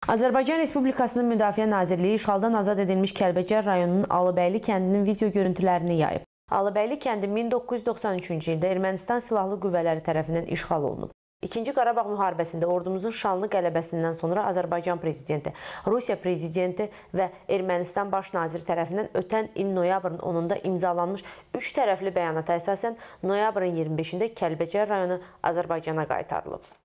Azərbaycan Respublikasının Müdafiə Nazirliyi işğaldan azad edilmiş Kəlbəcər rayonunun Alıbəyli kəndinin video görüntülərini yayıb. Alıbəyli kəndi 1993-cü ildə Ermənistan Silahlı Qüvvələri tərəfindən işğal olunub. İkinci Qarabağ müharibəsində ordumuzun şanlı qələbəsindən sonra Azərbaycan Prezidenti, Rusiya Prezidenti və Ermənistan Baş Naziri tərəfindən ötən il noyabrın 10-da imzalanmış 3 tərəfli bəyanata əsasən noyabrın 25-də Kəlbəcər rayonu Azərbaycana qaytarılıb.